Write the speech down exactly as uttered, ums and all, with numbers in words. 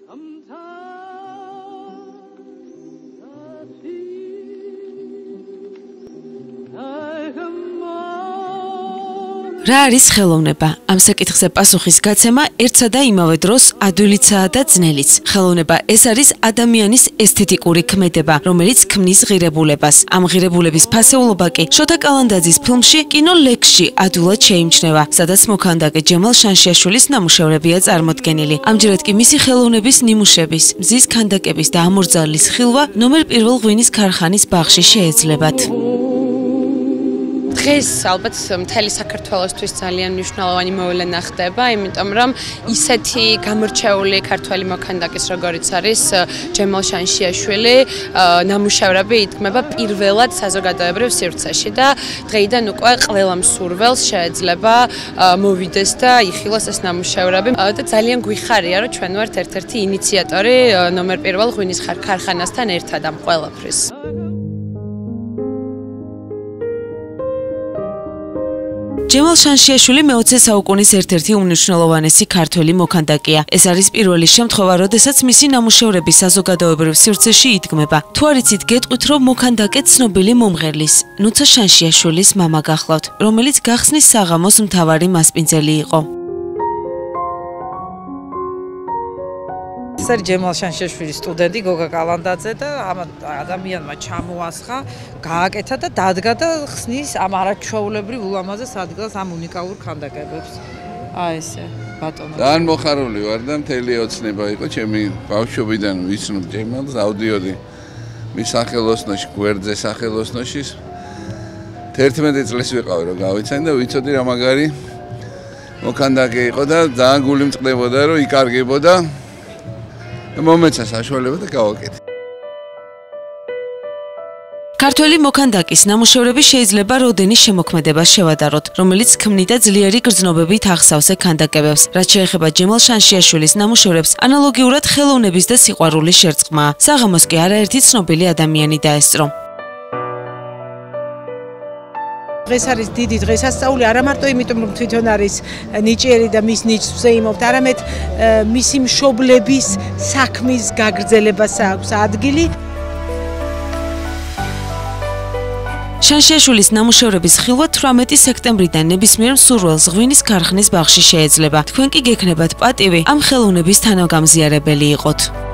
რა არის ხელოვნება? ამ საკითხზე პასუხის გაცემა ერთსა და იმავე დროს ადვილიცაა და ძნელიც. ხელოვნება ეს არის ადამიანის ესთეტიკური ქმედება, რომელიც ქმნის ღირებულებას. ამ ღირებულების ფასეულობა კი შოთა კალანდაძის ფილმში კინო ლექსში ადვილად შეიმჩნევა, სადაც მოქანდაკე ჯემალ შანშიაშვილის ნამუშევრებია წარმოდგენილი. ამჯერად კი მისი ხელოვნების ნიმუშების, მზის ქანდაკების და ამორძალის ხილვა ნომერ პირველ ღვინის ქარხანის ბაღში შეეძლებათ. დღეს ალბათ მთელი საქართველოსთვის ძალიან მნიშვნელოვანი მოვლენა ხდება, იმიტომ რომ ისეთი გამორჩეული ქართველი მოქანდაკის როგორიც არის ჯემალ შანშიაშვილი ნამუშევრები იდგმება პირველად საზოგადოებრივ სივრცეში და დღეიდან უკვე ყველა მსურველს შეეძლება მოვიდეს და იხილოს ეს ნამუშევრები და ძალიან გვიხარია რომ ჩვენ ვართ ერთ-ერთი ინიციატორი ნომერ პირველ ღვინის ქარხანასთან ერთად ამ ყველაფრის. ჯემალ შანშიაშვილი მეოცე საუკუნის ერთ-ერთი უმნიშვნელოვანესი ქართველი მოქანდაკეა. ეს არის პირველი შემთხვევა, როდესაც მისი ნამუშევრები საზოგადოებრივ სივრცეში იდგმება. თუ არ იცით, გეტყვით, რომ მოქანდაკე ცნობილი მომღერლის, ნუცა შანშიაშვილის მამა გახლავთ, რომელიც გახსნის საღამოს მთავარი მასპინძელი იყო. ეს არის ჯემალ შანშიაშვილის სტუდენტი გოგა კალანდაძე და ამ ადამიანმა ჩამოასხა, გააკეთა და დადგა და ხსნის ამ არაჩვეულებრივ ულამაზეს ადგილას ამ უნიკალურ ქანდაკებებს. აი ესე, ბატონო. ძალიან მოხარული ვარ და მთელი ოცნება იყო ჩემი ბავშვობიდან ვიცნობ ჯემალს, ავდიოდი მის სახელოსნოში, გვერდზე სახელოსნოში. თერთმეტი წლის ვიყავი რომ გავიცანი და ვიცოდი რა მაგარი მოქანდაკე იყო და ძალიან გული მწყდებოდა რომ იკარგებოდა. მომეცა საშუალება და გავაკეთე. ქართველი მოქანდაკის ნამუშევრები შეიძლება როდენის შემოქმედებას შევადაროთ, რომელიც ქმნიდა ძლიერი გრძნობებით ახსავსე ქანდაკებებს. რაც შეეხება ჯემალ შანშიაშვილის ნამუშევრებს, ანალოგიურად ხელოვნების და სიყვარულის შერწყმაა. საღამოს კი არაერთი ცნობილი ადამიანი დაესწრო. დღეს არის დიდი დღესასწაული, არა მარტო იმიტომ, რომ თვითონ არის ნიჭიერი და მის ნიჭს ვზეიმობთ, არამედ მისი მშობლების საქმის გაგრძელებას აქვს ადგილი. შანშიაშვილის ნამუშევრების ხილვა თვრამეტი სექტემბრიდან ნებისმიერ მსურველს ღვინის ქარხნის ბაღში შეეძლება. თქვენ კი გექნებათ პატივი ამ ხელოვნების თანაგამზიარებელი იყოთ.